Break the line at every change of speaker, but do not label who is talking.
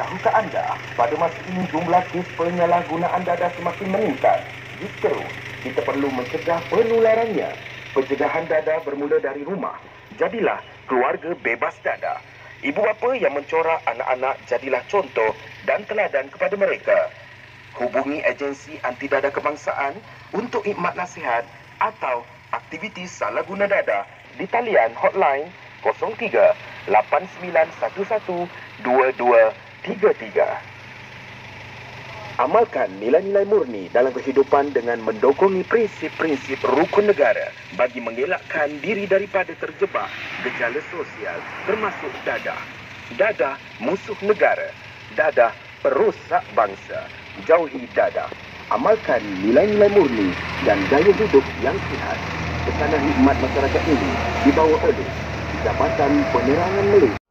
Tahukah anda, pada masa ini jumlah kes penyalahgunaan dada semakin meningkat. Justru, kita perlu mencegah penularannya. Pencegahan dada bermula dari rumah. Jadilah keluarga bebas dada. Ibu bapa yang mencorak anak-anak jadilah contoh dan teladan kepada mereka. Hubungi agensi anti dada kebangsaan untuk khidmat nasihat atau aktiviti salah guna dada di talian hotline 03 8911 2233. Amalkan nilai-nilai murni dalam kehidupan dengan mendokongi prinsip-prinsip rukun negara bagi mengelakkan diri daripada terjebak gejala sosial termasuk dadah. Dadah musuh negara. Dadah perosak bangsa. Jauhi dadah. Amalkan nilai-nilai murni dan gaya hidup yang sihat. Pesanan khidmat masyarakat ini dibawa oleh Jabatan Penerangan Malaysia.